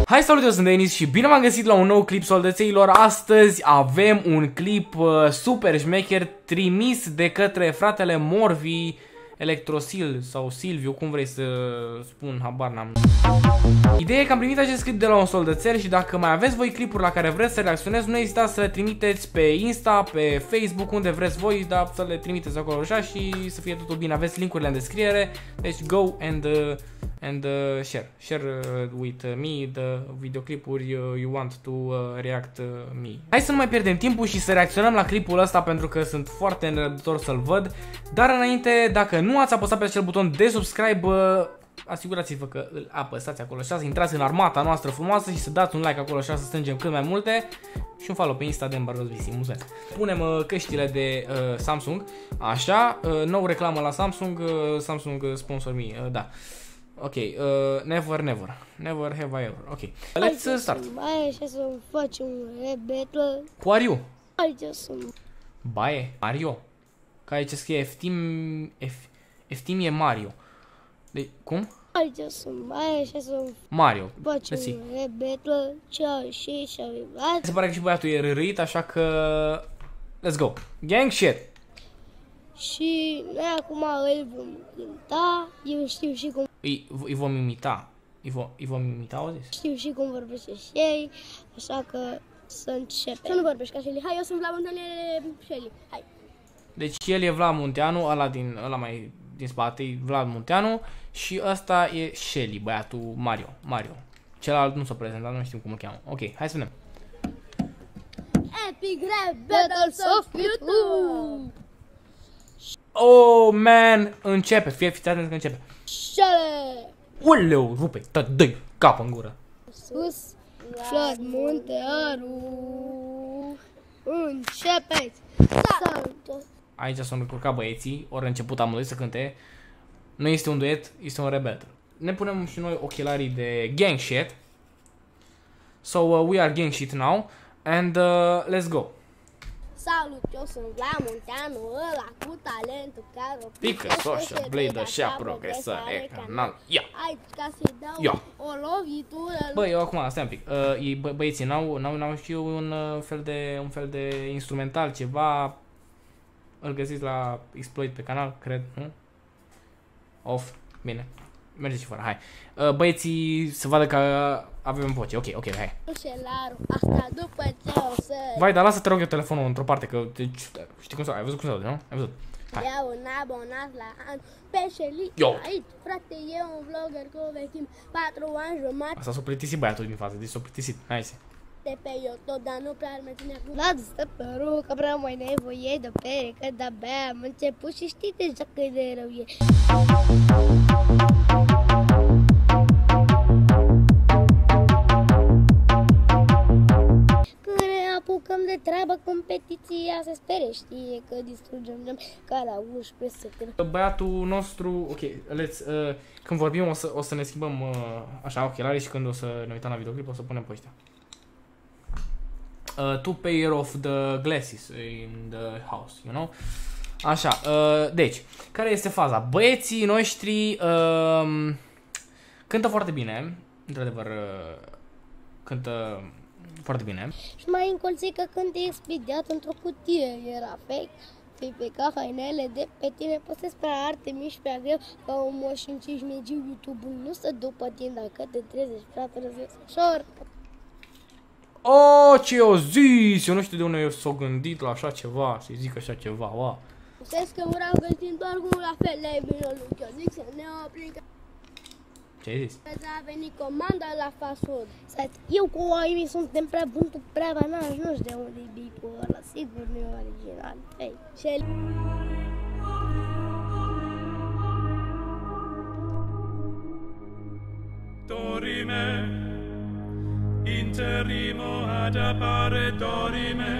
Hai, salut, eu sunt Denis și bine m-am găsit la un nou clip, soldățeilor. Astăzi avem un clip super șmecher trimis de către fratele Morvi Electrosil sau Silviu, cum vrei să spun, habar n-am. Ideea e că am primit acest clip de la un soldățel și dacă mai aveți voi clipuri la care vreți să reacționez, nu ezitați să le trimiteți pe Insta, pe Facebook, unde vreți voi, dar să le trimiteți acolo așa și să fie totul bine. Aveți linkurile în descriere, deci go and share with me the videoclipuri you want to react me. Hai să nu mai pierdem timpul și să reacționăm la clipul ăsta pentru că sunt foarte nerăbdător să-l văd. Dar înainte, dacă nu ați apăsat pe acel buton de subscribe, asigurați-vă că îl apăsați acolo așa, să intrați în armata noastră frumoasă și să dați un like acolo așa, să strângem cât mai multe. Și un follow pe Insta de Barrosvisi, mulțumesc. Punem căștile de Samsung, așa, nou reclamă la Samsung, Samsung sponsor me, da. Ok, never have I ever. Ok, let's start. Baie și să facem battle. Who are you? Aici sunt. Baie, Mario. Ca aici scrie Eftimie Mario. De cum? Aici sunt. Baie și să Mario. facem battle. Ce și se pare că și băiatul e rârit, așa că let's go. Gang shit. Și noi acum îl vom cânta. Eu știu și cum. Îi vom imita. Îi vom imita, auziți? Știu și cum vorbește și ei. Așa că să începem. Să nu vorbești ca Shelly. Hai, eu sunt Vlad Munteanu, Shelly. Hai. Deci el e Vlad Munteanu, ăla mai din spate e Vlad Munteanu și ăsta e Shelly, băiatul Mario. Celălalt nu s-a prezentat, nu știm cum îl cheamă. Ok, hai să vedem. Epic Rap Battles of YouTube. Oh, man! Începe, fiți atenți că începe. Shelly. Uleu, rupe, dă-i capă în gură. Sus, Vlad Munteanu. Începeți. Aici s-au încurcat băieții, ori început amândoi să cânte. Nu este un duet, este un rebel. Ne punem și noi ochelarii de gang shit. So we are gang shit now and let's go. Salut, eu sunt Vlad Munteanu, ăla cu talentul care o pică, social, blade, așa, progresare, canal, ia! Aici ca să-i dau o lovitură. Bă, eu acum, stai un pic, băieții n-au și eu un fel de instrumental, ceva. Îl găsiți la Exploit pe canal, cred, nu? Off, bine, merge și fără, hai. Băieții să vadă că avem voce, ok, hai. Asta după ce o să... Vai, dar lasă, te rog eu telefonul într-o parte, că știi cum să... Ai văzut cum se aude, nu? Ai văzut? Hai. Iau un abonat la an pe Shelly. Aici, frate, e un vlogger cu vechim 4 ani jumătate. Asta s-a plictisit băiatul din față, deci s-a plictisit, hai să. De pe YouTube, dar nu prea ar mai ține acum. Vlad, stă părul, că prea mai nevoie de pere, că de-abia am început și știi deja cât de rău e. Când ne apucăm de treabă, competiția se spere, știe că distrugem ca la 11 secret. Băiatul nostru, ok, când vorbim o să ne schimbăm așa ochelarii și când o să ne uităm la videoclip o să punem pe ăștia. Two pair of the glasses in the house, you know? Așa, deci, care este faza? Băieții noștri cântă foarte bine, într-adevăr, cântă foarte bine. Și mai încolțit că cântă expediat într-o cutie, era fake. Pe ca hainele de pe tine postezi pe arte mici prea greu ca un moș în 5 megiu YouTube-ul nu stă după tine dacă te trezești, frate, răzvesc ușor. Oh, ce eu zis! Eu nu știu de unde s-o gândit la așa ceva, să-i zic așa ceva, wa. Știți că vreau găsim doar cum la fel la binul lui, eu zic să ne oprim că... Ce ai zis? A venit comanda la fast food. Eu cu Amy suntem prea buntul prea banaj, nu știu de unde e bicul ăla, sigur nu e original. Ei, și Dorime, interimo ad appare dorime,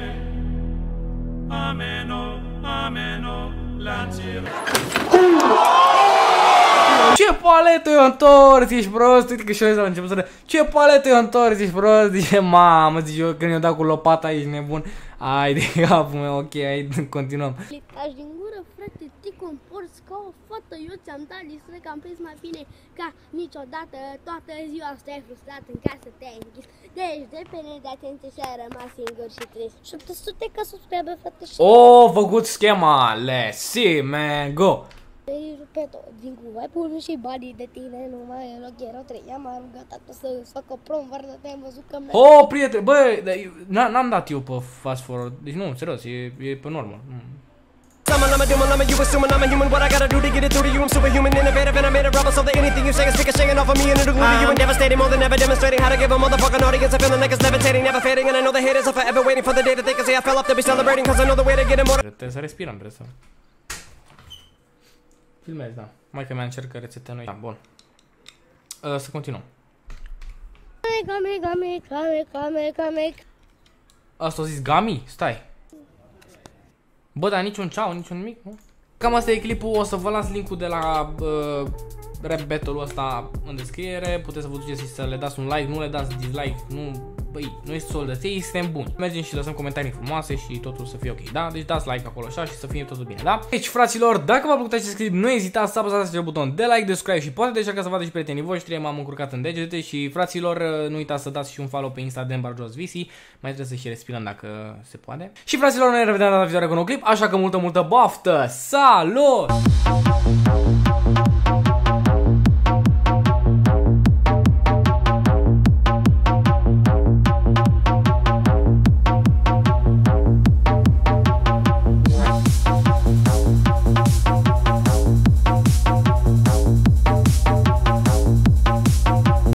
ameno, lancire. Ce paletă e întors, ești prost. Uite că și eu la început să ce paletă e întors, ești prost. Zice, mamă, zice eu când i-o dat cu lopata, ești nebun. Ai de capul meu, ok, hai, continuăm. Taci din gură, frate, te comporți ca o fată. Eu ți-am dat listă că am prins mai bine ca niciodată. Toată ziua stai frustrat în casă, te-ai închis. Deci, depinde de atenție și ai rămas singur și trist. 700 ca subscribe, frate, și... Oh, făcut schema, let's see, man, go. Pe tot, din cu ai pus și banii de tine, nu mai e loc, erau 3. I-am rugat atât să fac o promovare, dar te-am văzut că... Oh, prieten, bă, n-am dat eu pe fast forward, deci nu, serios, e pe normă. I'm you assuming I'm a human. What I gotta do to get it through to you? I'm superhuman, innovative, and I made a rubber so that anything you say is stick a shaking off of me and it'll glue to you and devastating more than ever, demonstrating how to give a motherfucking audience a feeling like it's levitating, never fading, and I know the haters are forever waiting for the day that they can say I fell off to be celebrating, cause I know the way to get it more. Trebuie să respirăm, trebuie să... Filmez, da. Mai că mi-a încercat rețeta noi. Da, bun. Să continuăm. Asta a zis Gami? Stai. Bă, dar niciun ceau, niciun nimic, nu? Cam asta e clipul, o să vă las linkul de la rap battle-ul ăsta în descriere. Puteți să vă duceți și să le dați un like, nu le dați dislike, nu... Băi, noi soldăței, suntem buni. Mergem și lăsăm comentarii frumoase și totul să fie ok, da? Deci dați like acolo așa și să fie totul bine, da? Deci, fraților, dacă v-a plăcut acest clip, nu ezitați să apăsați acel buton de like, de subscribe și poate deja ca să vadă și prietenii voștri, m-am încurcat în degete și, fraților, nu uitați să dați și un follow pe Insta de Barjos VC, mai trebuie să și respirăm dacă se poate. Și, fraților, noi ne revedem data viitoare cu un nou clip, așa că multă baftă! Salut!